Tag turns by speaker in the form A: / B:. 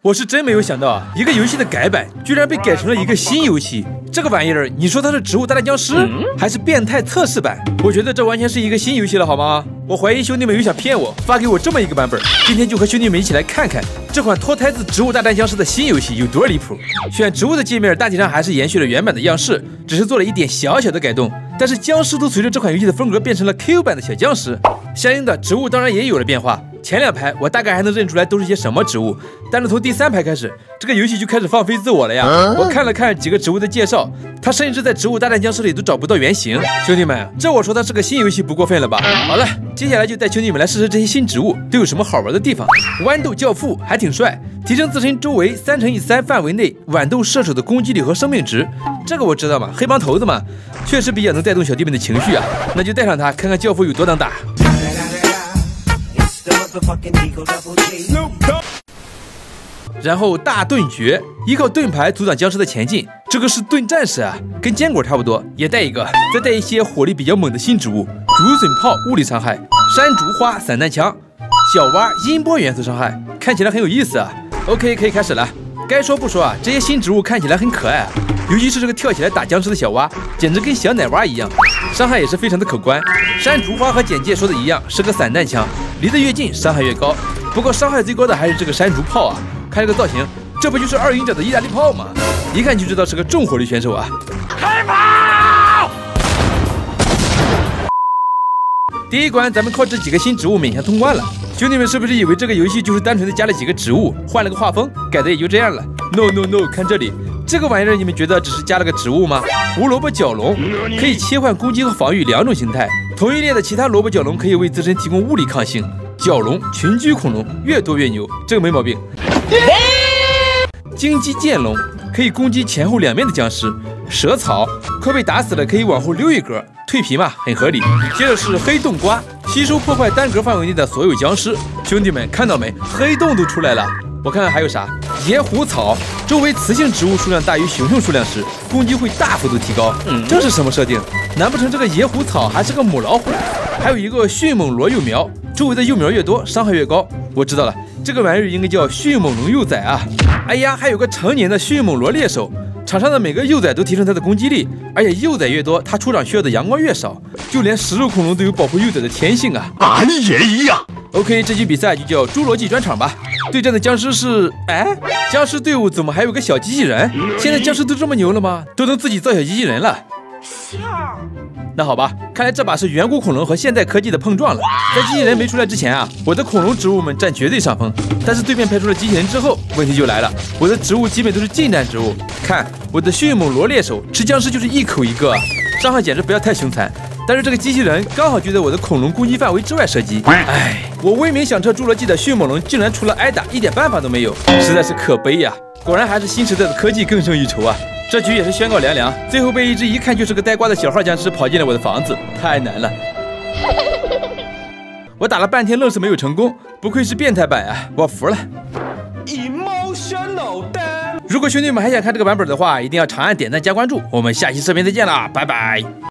A: 我是真没有想到啊，一个游戏的改版居然被改成了一个新游戏。这个玩意儿，你说它是《植物大战僵尸》还是变态测试版？我觉得这完全是一个新游戏了，好吗？我怀疑兄弟们有想骗我，发给我这么一个版本。今天就和兄弟们一起来看看这款脱胎自《植物大战僵尸》的新游戏有多离谱。选植物的界面大体上还是延续了原版的样式，只是做了一点小小的改动。但是僵尸都随着这款游戏的风格变成了 Q 版的小僵尸，相应的植物当然也有了变化。前2排我大概还能认出来都是些什么植物，但是从第3排开始，这个游戏就开始放飞自我了呀。我看了看几个植物的介绍，它甚至在《植物大战僵尸》里都找不到原型。兄弟们，这我说它是个新游戏不过分了吧？好了，接下来就带兄弟们来试试这些新植物都有什么好玩的地方。豌豆教父还挺帅，提升自身周围3×3范围内豌豆射手的攻击力和生命值。这个我知道嘛，黑帮头子嘛，确实比较能带动小弟们的情绪啊。那就带上它，看看教父有多能打。然后大盾决，依靠盾牌阻挡僵尸的前进。这个是盾战士啊，跟坚果差不多，也带一个。再带一些火力比较猛的新植物：竹笋炮物理伤害，山竹花散弹枪，小蛙音波元素伤害，看起来很有意思啊。OK， 可以开始了。该说不说啊，这些新植物看起来很可爱啊，尤其是这个跳起来打僵尸的小蛙，简直跟小奶蛙一样，伤害也是非常的可观。山竹花和简介说的一样，是个散弹枪，离得越近伤害越高。不过伤害最高的还是这个山竹炮啊，看这个造型，这不就是2营者的意大利炮吗？一看就知道是个重火力选手啊。开炮！第一关咱们靠这几个新植物勉强通关了。兄弟们是不是以为这个游戏就是单纯的加了几个植物，换了个画风，改的也就这样了 ？No， 看这里，这个玩意儿你们觉得只是加了个植物吗？胡萝卜角龙可以切换攻击和防御2种形态，同一列的其他萝卜角龙可以为自身提供物理抗性。角龙群居恐龙，越多越牛，这个没毛病。荆棘剑龙可以攻击前后2面的僵尸。蛇草快被打死了可以往后溜一格，蜕皮嘛，很合理。接着是黑洞瓜，吸收破坏单格范围内的所有僵尸。兄弟们看到没？黑洞都出来了。我看看还有啥？野虎草，周围雌性植物数量大于雄性数量时，攻击会大幅度提高。这是什么设定？难不成这个野虎草还是个母老虎？还有一个迅猛螺幼苗，周围的幼苗越多，伤害越高。我知道了，这个玩意儿应该叫迅猛龙幼崽啊。哎呀，还有个成年的迅猛螺猎手。场上的每个幼崽都提升它的攻击力，而且幼崽越多，它出场需要的阳光越少。就连食肉恐龙都有保护幼崽的天性啊！
B: 俺也一样。
A: OK， 这局比赛就叫侏罗纪专场吧。对战的僵尸是……哎，僵尸队伍怎么还有个小机器人？现在僵尸都这么牛了吗？都能自己造小机器人了。那好吧，看来这把是远古恐龙和现代科技的碰撞了。在机器人没出来之前啊，我的恐龙植物们占绝对上风。但是对面派出了机器人之后，问题就来了，我的植物基本都是近战植物。看我的迅猛螺猎手吃僵尸就是一口一个，伤害简直不要太凶残。但是这个机器人刚好就在我的恐龙攻击范围之外射击。哎，我威名响彻侏罗纪的迅猛龙竟然除了挨打一点办法都没有，实在是可悲呀！果然还是新时代的科技更胜一筹啊！这局也是宣告凉凉，最后被一只一看就是个呆瓜的小号僵尸跑进了我的房子，太难了。我打了半天愣是没有成功，不愧是变态版啊，我服了。如果兄弟们还想看这个版本的话，一定要长按点赞加关注，我们下期视频再见啦，拜拜。